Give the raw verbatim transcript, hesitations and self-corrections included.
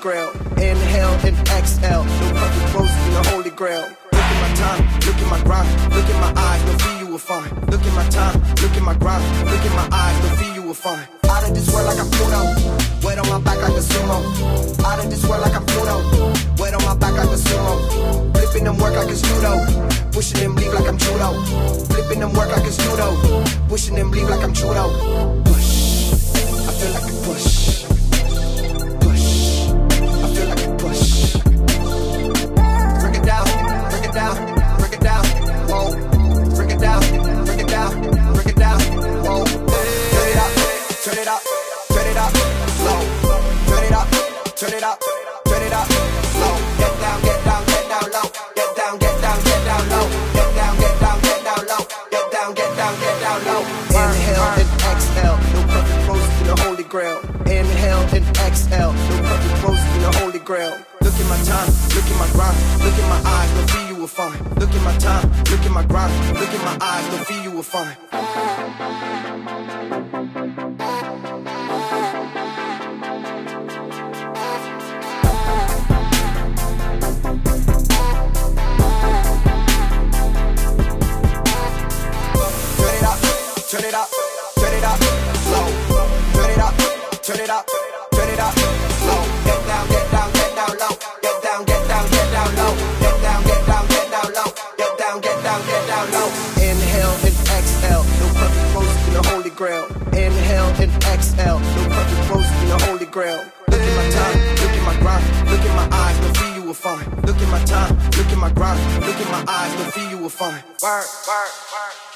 grail. Inhale and exhale, no perfect rose in the holy grail. Look at my time, look at my grind, look at my eyes, no fee you will find. Look at my time, look at my grind, look at my eyes, no fee you will find. Out of this world like I'm Pluto, weight on my back like a sumo. Out of this world like I'm Pluto, weight on my back like a sumo. Flipping them work like it's judo, pushing them leave like I'm judo. Flipping them work like it's judo, pushing them leave like I'm judo. Push, I feel like a push. Push, I feel like a push. Break it down, break it down, break it down, whoa. Break it down, break it down, break it down, whoa. Turn it up, turn it up, turn it up, slow. Turn it up, turn it up, turn it up, slow. Get down, get down, get down low. Get down, get down, get down low. Get down, get down, get down low. Get down, get down, get down low. Inhale and exhale, no perfect rose in the holy grail. Inhale and exhale, no perfect rose in the holy grail. Look at my time, look at my grind, look at my eyes, no fee you will find. Look at my time, look at my grind, look at my eyes, no fee you will find. Turn it up, turn it up, slow. Turn it up, turn it up, turn it up, slow. Get down, get down, get down low. Get down, get down, get down low. Get down, get down, get down low. Get down, get down, get down low. Inhale and exhale, no perfect rose in the holy grail. Inhale and exhale, no perfect rose in the holy grail. Look at my time, look at my grind, look at my eyes, no fee you will find. Look at my time, look at my grind, look at my eyes, no fee you will find. Word, word, word.